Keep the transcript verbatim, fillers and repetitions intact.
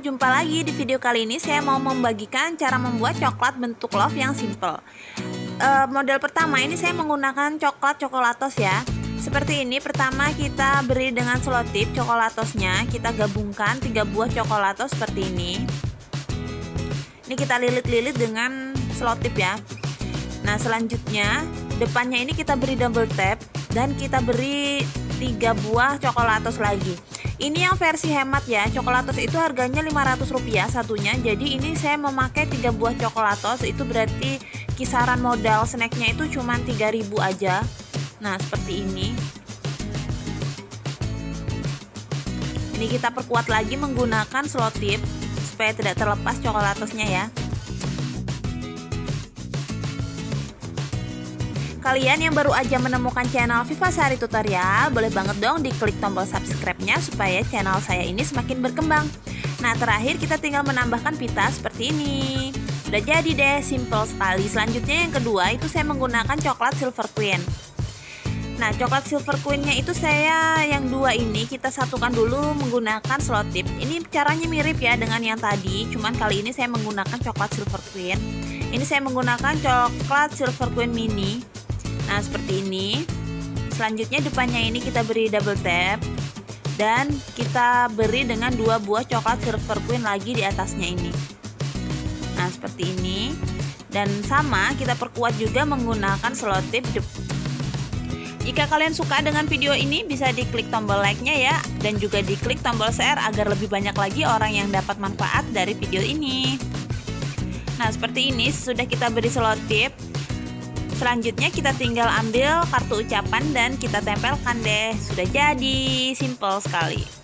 jumpa lagi di video kali ini. Saya mau membagikan cara membuat coklat bentuk love yang simple. e, Model pertama ini saya menggunakan coklat coklatos ya. Seperti ini, pertama kita beri dengan selotip coklatosnya. Kita gabungkan tiga buah coklatos seperti ini. Ini kita lilit-lilit dengan selotip ya. Nah selanjutnya depannya ini kita beri double tap dan kita beri tiga buah coklatos lagi. Ini yang versi hemat ya. Coklatos itu harganya lima ratus rupiah satunya. Jadi ini saya memakai tiga buah coklatos, itu berarti kisaran modal snacknya itu cuma tiga ribu aja. Nah seperti ini. Ini kita perkuat lagi menggunakan selotip supaya tidak terlepas coklatosnya ya. Kalian yang baru aja menemukan channel Viva Sari Tutorial, boleh banget dong diklik tombol subscribe-nya supaya channel saya ini semakin berkembang. Nah terakhir kita tinggal menambahkan pita seperti ini. Udah jadi deh, simple sekali. Selanjutnya yang kedua itu saya menggunakan coklat Silver Queen. Nah coklat Silver Queen-nya itu saya yang dua ini kita satukan dulu menggunakan selotip. Ini caranya mirip ya dengan yang tadi, cuman kali ini saya menggunakan coklat Silver Queen. Ini saya menggunakan coklat Silver Queen mini. Nah seperti ini. Selanjutnya depannya ini kita beri double tap dan kita beri dengan dua buah coklat Silver Queen lagi di atasnya ini. Nah seperti ini. Dan sama kita perkuat juga menggunakan selotip. Jika kalian suka dengan video ini, bisa diklik tombol like-nya ya, dan juga diklik tombol share agar lebih banyak lagi orang yang dapat manfaat dari video ini. Nah seperti ini sudah kita beri selotip. Selanjutnya kita tinggal ambil kartu ucapan dan kita tempelkan deh. Sudah jadi, simple sekali.